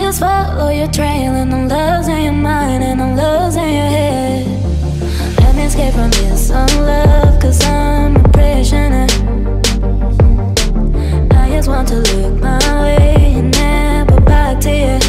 just follow your trail, and I'm losing your mind, and I'm losing your head. Let me escape from this love, cause I'm a prisoner. I just want to look my way and never back to you.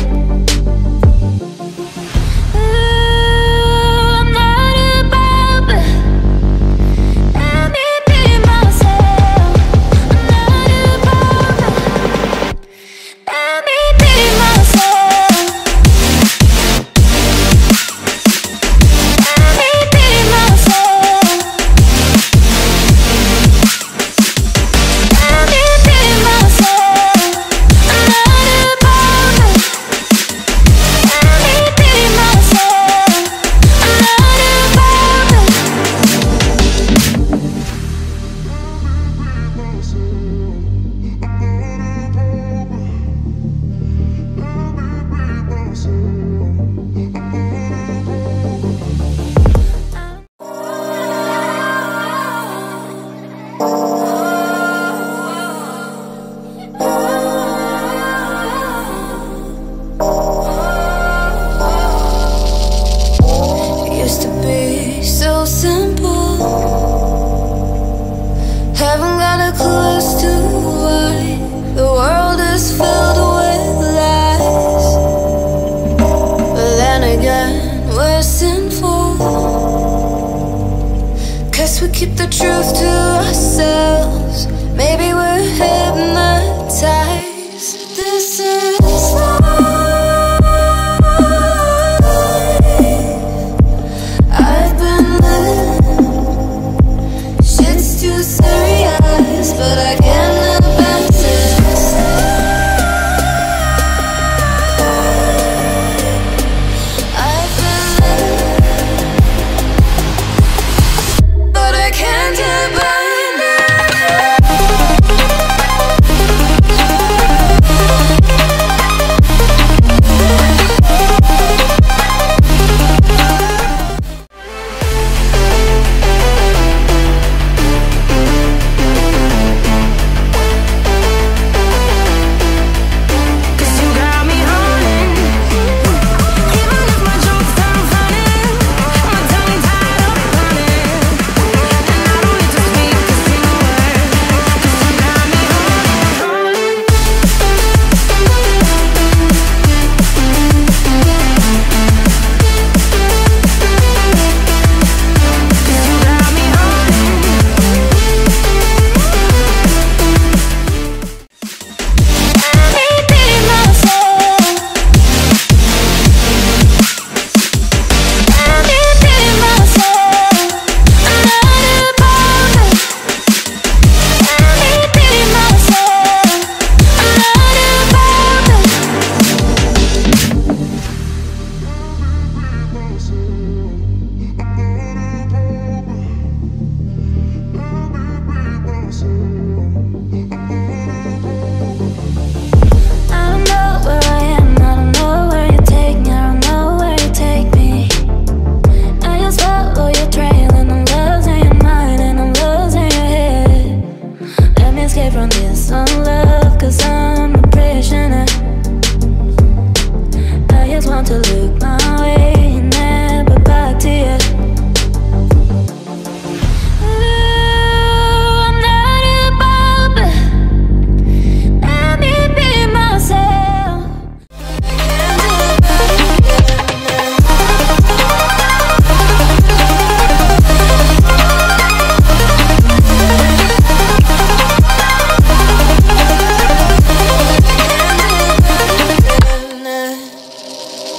We keep the truth to ourselves. Maybe we're hypnotized. This is life. I've been living. Shit's too serious, but I can't abandon this. I've been living, but I can't abandon it.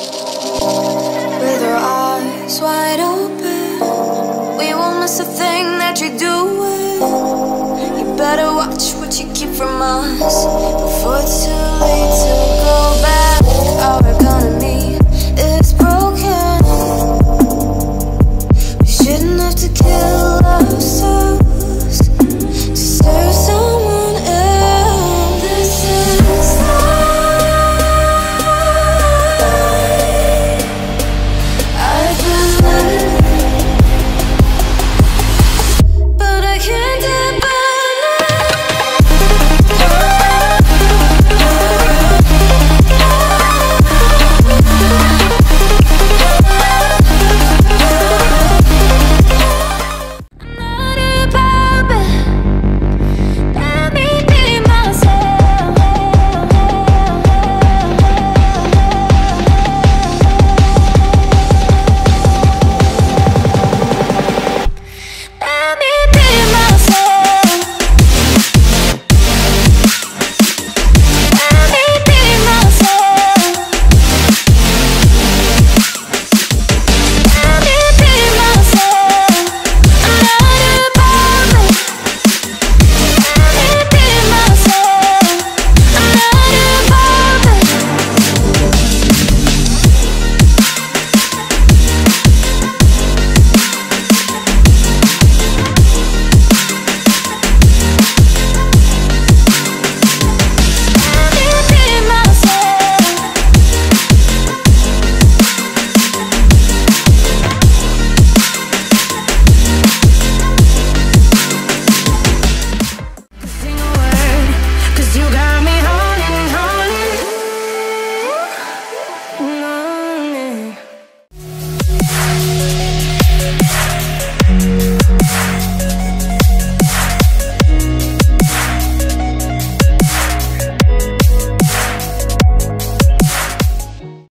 Wide open, we won't miss a thing.